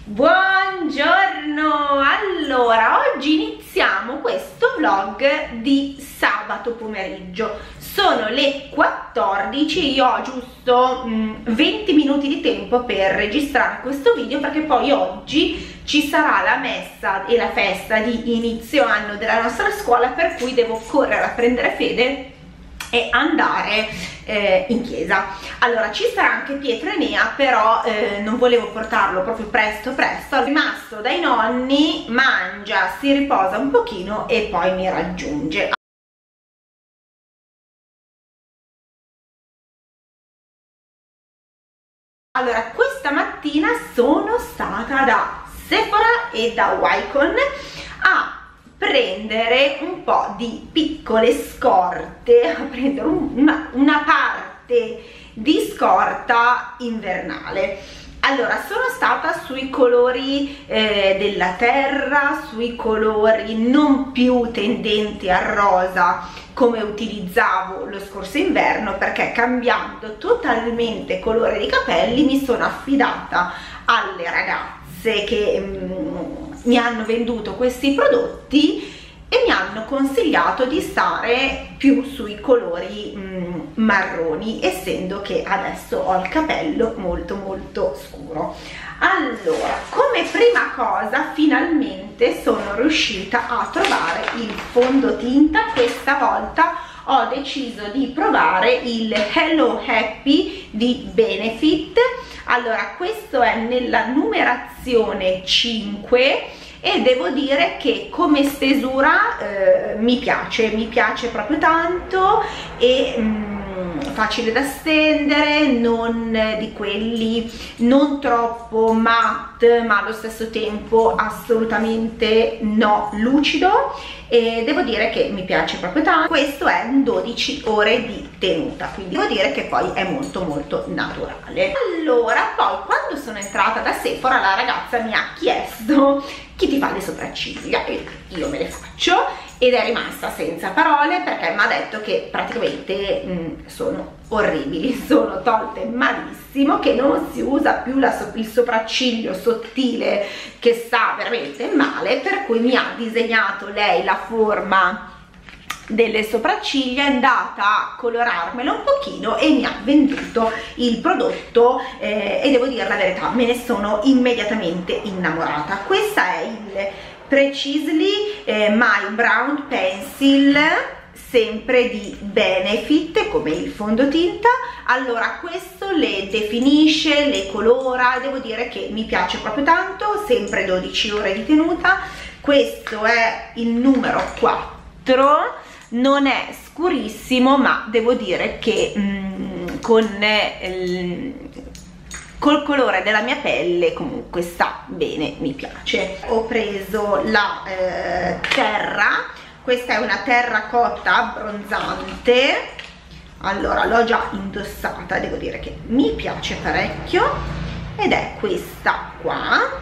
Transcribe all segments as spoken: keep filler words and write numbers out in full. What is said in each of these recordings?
Buongiorno! Allora, oggi iniziamo questo vlog di sabato pomeriggio. Sono le quattordici, io ho giusto mh, venti minuti di tempo per registrare questo video perché poi oggi ci sarà la messa e la festa di inizio anno della nostra scuola, per cui devo correre a prendere fede e andare eh, in chiesa. Allora ci sarà anche Pietro Enea, però eh, non volevo portarlo proprio presto presto. È rimasto dai nonni, mangia, si riposa un pochino e poi mi raggiunge. Allora, questa mattina sono stata da Sephora e da Wycon a prendere un po' di piccole scorte, a prendere una, una parte di scorta invernale. Allora, sono stata sui colori eh, della terra, sui colori non più tendenti al rosa come utilizzavo lo scorso inverno, perché cambiando totalmente colore di capelli mi sono affidata alle ragazze che mm, mi hanno venduto questi prodotti e mi hanno consigliato di stare più sui colori mm, marroni, essendo che adesso ho il capello molto molto scuro. Allora, come prima cosa finalmente sono riuscita a trovare il fondotinta. Questa volta ho deciso di provare il Hello Happy di Benefit. Allora, questo è nella numerazione cinque e devo dire che come stesura eh, mi piace, mi piace proprio tanto e mm, facile da stendere, non di quelli non troppo matte ma allo stesso tempo assolutamente no lucido, e devo dire che mi piace proprio tanto. Questo è un dodici ore di tenuta, quindi devo dire che poi è molto molto naturale. Allora, poi quando sono entrata da Sephora la ragazza mi ha chiesto: chi ti fa le sopracciglia? E io me le faccio, ed è rimasta senza parole perché mi ha detto che praticamente mh, sono orribili, sono tolte malissimo, che non si usa più la so il sopracciglio sottile, che sta veramente male, per cui mi ha disegnato lei la forma delle sopracciglia, è andata a colorarmelo un pochino e mi ha venduto il prodotto eh, e devo dire la verità, me ne sono immediatamente innamorata. Questa è il Precisely eh, My Brown Pencil, sempre di Benefit, come il fondotinta. Allora, questo le definisce, le colora, devo dire che mi piace proprio tanto, sempre dodici ore di tenuta. Questo è il numero quattro, non è scurissimo, ma devo dire che mm, con il, col colore della mia pelle comunque sta bene, mi piace. Ho preso la eh, terra, questa è una terracotta abbronzante. Allora, l'ho già indossata, devo dire che mi piace parecchio, ed è questa qua.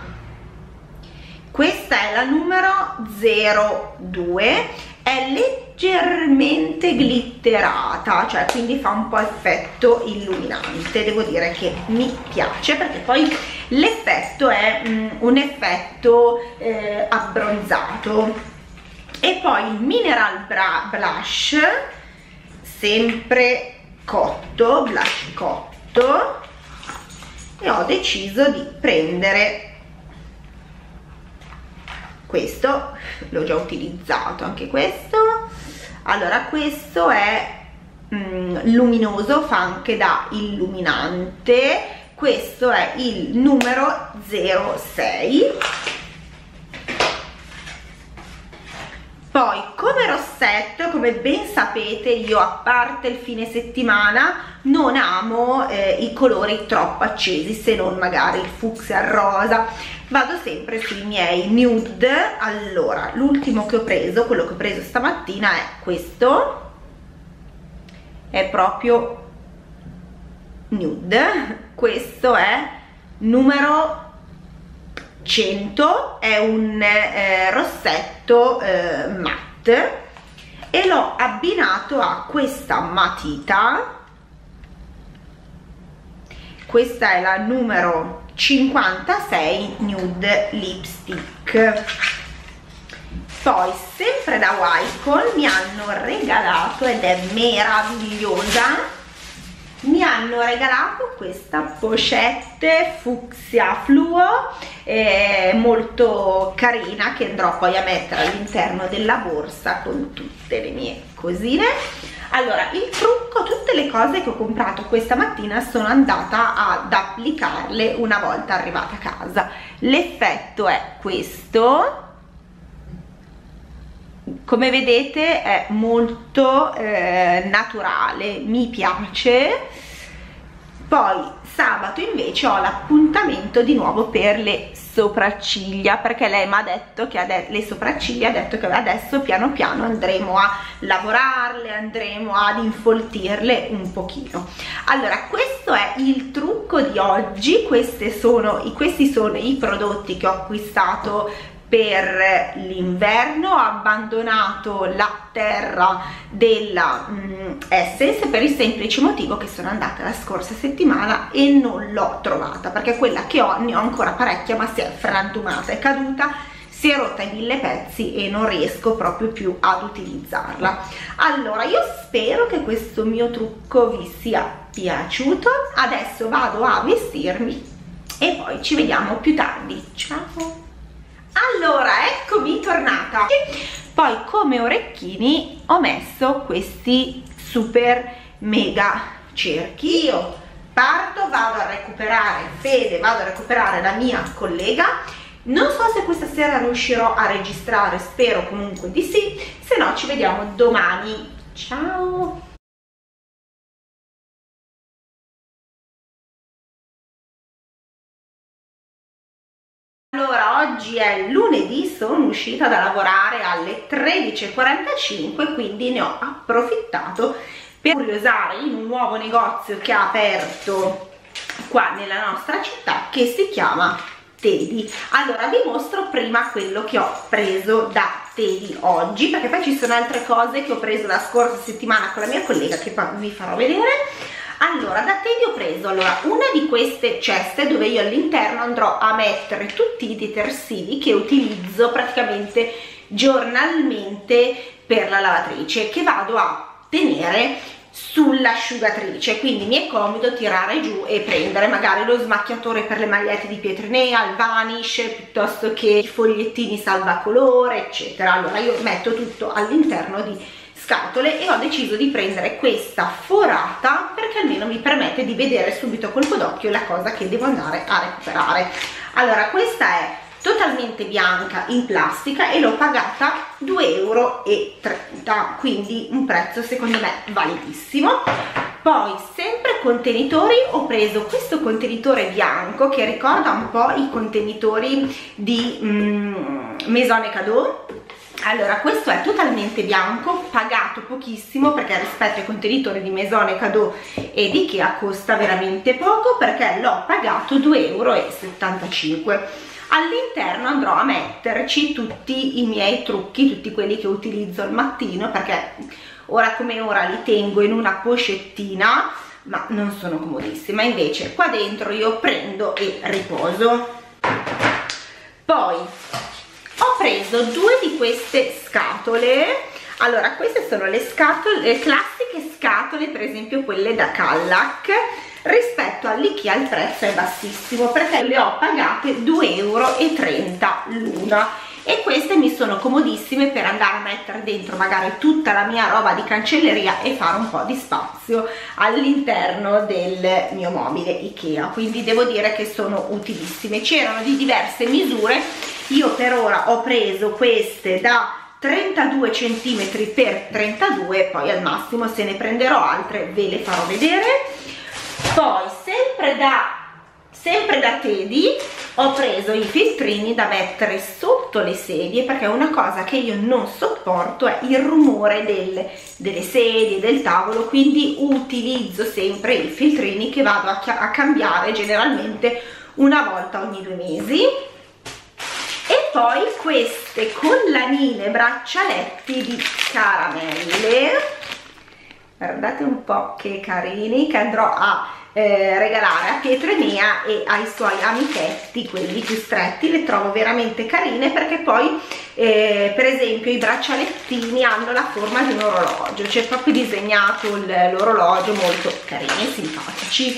Questa è la numero zero due, è leggermente glitterata, cioè quindi fa un po' effetto illuminante. Devo dire che mi piace perché poi l'effetto è mm, un effetto eh, abbronzato. E poi il Mineral Blush, sempre cotto, blush cotto, e ho deciso di prendere questo, l'ho già utilizzato anche questo. Allora, questo è mm, luminoso, fa anche da illuminante. Questo è il numero zero sei. Poi come rossetto, come ben sapete, io a parte il fine settimana non amo eh, i colori troppo accesi, se non magari il fucsia, il rosa, vado sempre sui miei nude. Allora, l'ultimo che ho preso, quello che ho preso stamattina è questo, è proprio nude, questo è numero cento, è un eh, rossetto eh, matte, e l'ho abbinato a questa matita. Questa è la numero cinquantasei Nude Lipstick. Poi sempre da Wycon mi hanno regalato, ed è meravigliosa, mi hanno regalato questa pochette fucsia fluo, eh, molto carina, che andrò poi a mettere all'interno della borsa con tutte le mie cosine. Allora, il trucco, tutte le cose che ho comprato questa mattina sono andata ad applicarle una volta arrivata a casa. L'effetto è questo. Come vedete è molto eh, naturale, mi piace. Poi sabato invece ho l'appuntamento di nuovo per le sopracciglia, perché lei mi ha detto che le sopracciglia ha detto che adesso piano piano andremo a lavorarle, andremo ad infoltirle un pochino. Allora, questo è il trucco di oggi. Queste sono, questi sono i prodotti che ho acquistato per l'inverno. Ho abbandonato la terra della mm, Essence per il semplice motivo che sono andata la scorsa settimana e non l'ho trovata, perché quella che ho, ne ho ancora parecchia, ma si è frantumata, è caduta, si è rotta in mille pezzi e non riesco proprio più ad utilizzarla. Allora, io spero che questo mio trucco vi sia piaciuto. Adesso vado a vestirmi e poi ci vediamo più tardi. Ciao! Allora, eccomi tornata. Poi come orecchini ho messo questi super mega cerchi. Io parto, vado a recuperare Fede, vado a recuperare la mia collega. Non so se questa sera riuscirò a registrare, spero comunque di sì, se no ci vediamo domani. Ciao! Allora, oggi è lunedì, sono uscita da lavorare alle tredici e quarantacinque, quindi ne ho approfittato per curiosare in un nuovo negozio che ha aperto qua nella nostra città, che si chiama Tedi. Allora, vi mostro prima quello che ho preso da Tedi oggi, perché poi ci sono altre cose che ho preso la scorsa settimana con la mia collega che poi vi farò vedere. Allora, da Tedi ho preso allora una di queste ceste dove io all'interno andrò a mettere tutti i detersivi che utilizzo praticamente giornalmente per la lavatrice, che vado a tenere sull'asciugatrice, quindi mi è comodo tirare giù e prendere magari lo smacchiatore per le magliette di Pietrinea, il vanish, piuttosto che i fogliettini salvacolore, eccetera. Allora io metto tutto all'interno di scatole e ho deciso di prendere questa forata perché almeno mi permette di vedere subito a colpo d'occhio la cosa che devo andare a recuperare. Allora, questa è totalmente bianca in plastica e l'ho pagata due euro e trenta, quindi un prezzo secondo me validissimo. Poi sempre contenitori, ho preso questo contenitore bianco che ricorda un po' i contenitori di mm, Maison et Cadeau. Allora, questo è totalmente bianco, pagato pochissimo perché rispetto ai contenitori di Maison et Cadeau e di Ikea costa veramente poco, perché l'ho pagato due euro e settantacinque. All'interno andrò a metterci tutti i miei trucchi, tutti quelli che utilizzo al mattino, perché ora come ora li tengo in una pochettina, ma non sono comodissima. Invece qua dentro io prendo e riposo. Poi ho preso due di queste scatole. Allora, queste sono le scatole, le classiche scatole, per esempio quelle da Kallac. Rispetto all'Ikea il prezzo è bassissimo perché le ho pagate due euro e trenta l'una, e queste mi sono comodissime per andare a mettere dentro magari tutta la mia roba di cancelleria e fare un po' di spazio all'interno del mio mobile Ikea, quindi devo dire che sono utilissime. C'erano di diverse misure, io per ora ho preso queste da trentadue centimetri per trentadue, poi al massimo se ne prenderò altre ve le farò vedere. Poi sempre da sempre da Tedi ho preso i filtrini da mettere sotto le sedie, perché una cosa che io non sopporto è il rumore del, delle sedie, del tavolo, quindi utilizzo sempre i filtrini che vado a, a cambiare generalmente una volta ogni due mesi. E poi queste collanine braccialetti di caramelle, guardate un po' che carini, che andrò a eh, regalare a Pietro Enea e ai suoi amichetti, quelli più stretti. Le trovo veramente carine perché poi eh, per esempio i braccialettini hanno la forma di un orologio, c'è proprio disegnato l'orologio, molto carini e simpatici.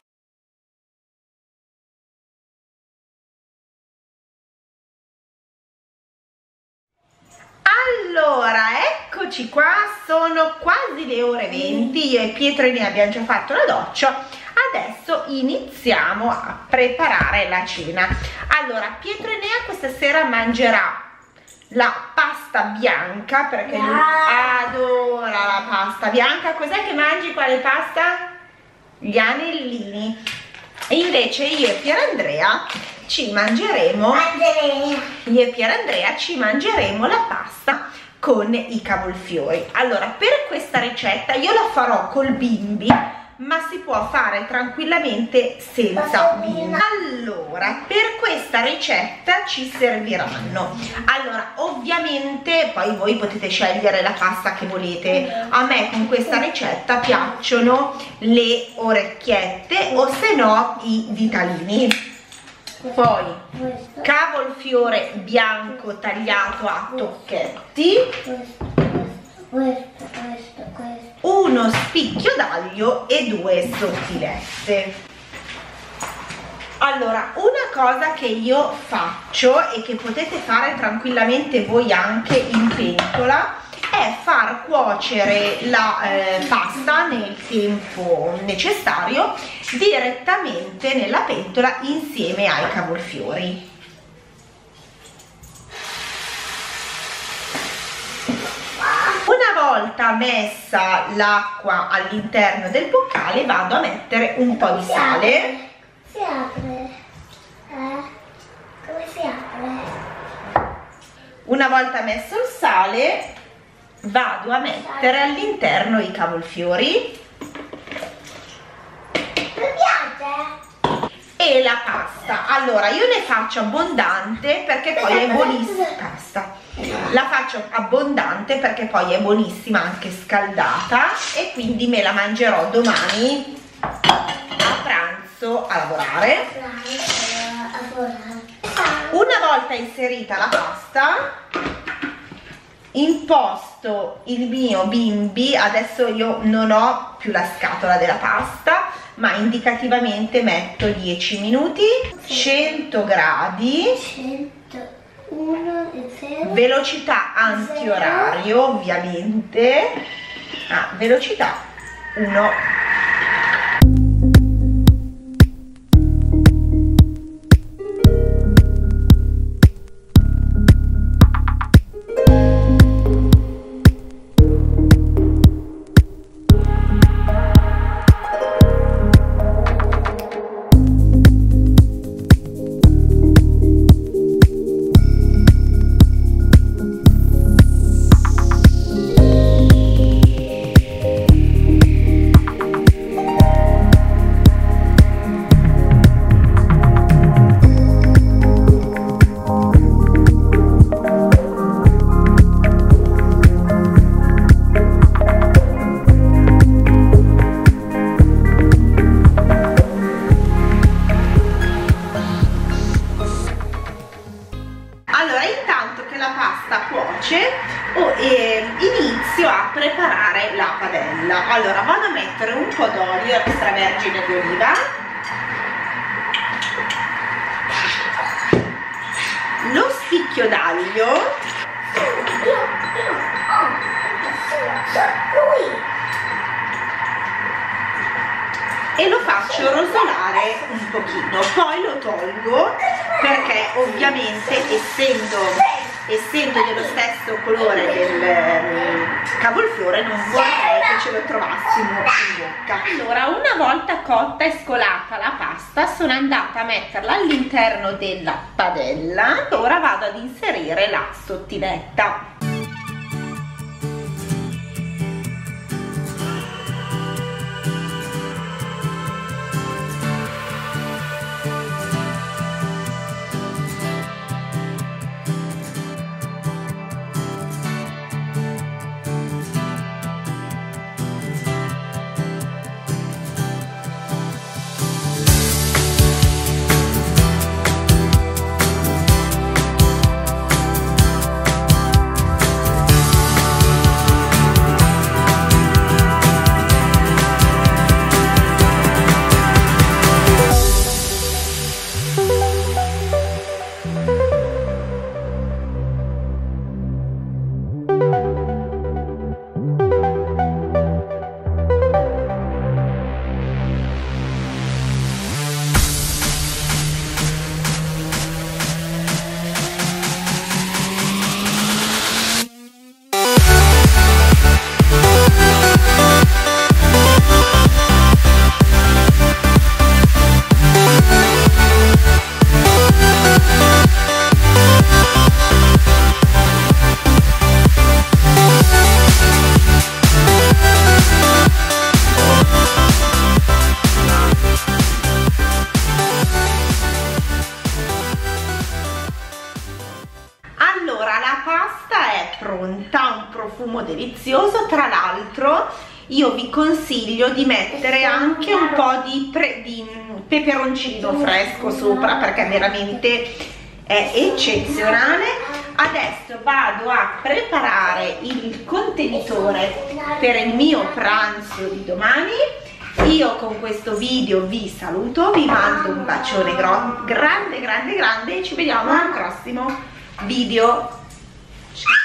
Allora, eccoci qua, sono quasi le ore venti, io e Pietro Enea abbiamo già fatto la doccia, adesso iniziamo a preparare la cena. Allora, Pietro Enea questa sera mangerà la pasta bianca perché lui adora la pasta bianca. Cos'è che mangi? Quale pasta? Gli anellini. E invece io e Pierandrea ci mangeremo io e Pierandrea ci mangeremo la pasta con i cavolfiori. Allora, per questa ricetta io la farò col bimbi, ma si può fare tranquillamente senza bimbi. Allora, per questa ricetta ci serviranno, allora ovviamente poi voi potete scegliere la pasta che volete. A me con questa ricetta piacciono le orecchiette o se no i ditalini. Poi cavolfiore bianco tagliato a tocchetti, uno spicchio d'aglio e due sottilette. Allora, una cosa che io faccio e che potete fare tranquillamente voi anche in pentola è far cuocere la eh, pasta nel tempo necessario direttamente nella pentola insieme ai cavolfiori. Una volta messa l'acqua all'interno del boccale vado a mettere un po' di sale. Si apre? Eh? Come si apre? Una volta messo il sale vado a mettere all'interno i cavolfiori e la pasta. Allora io ne faccio abbondante perché poi è buonissima. Pasta la faccio abbondante perché poi è buonissima anche scaldata e quindi me la mangerò domani a pranzo a lavorare. Una volta inserita la pasta imposto il mio bimbi. Adesso io non ho più la scatola della pasta, ma indicativamente metto dieci minuti, cento gradi, centouno e zero, velocità antiorario ovviamente, ah, velocità uno. Oh, e inizio a preparare la padella. Allora vado a mettere un po' d'olio extravergine di oliva, lo spicchio d'aglio e lo faccio rosolare un pochino, poi lo tolgo perché ovviamente essendo essendo dello stesso colore del um, cavolfiore non vorrei che ce lo trovassimo in bocca. Allora, una volta cotta e scolata la pasta sono andata a metterla all'interno della padella. Ora vado ad inserire la sottiletta. pronta, un profumo delizioso. Tra l'altro io vi consiglio di mettere anche un po' di, pre, di peperoncino fresco sopra, perché veramente è eccezionale. Adesso vado a preparare il contenitore per il mio pranzo di domani. Io con questo video vi saluto, vi mando un bacione grande grande grande e ci vediamo al prossimo video. Ciao.